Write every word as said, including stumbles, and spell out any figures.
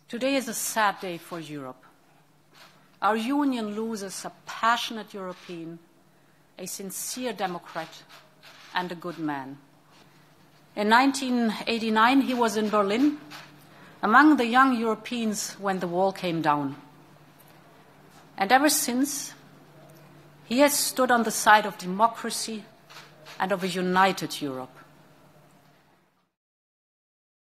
Today is a sad day for Europe. Our Union loses a passionate European, a sincere Democrat, and a good man. In nineteen eighty-nine, he was in Berlin, among the young Europeans when the wall came down. And ever since, he has stood on the side of democracy and of a united Europe.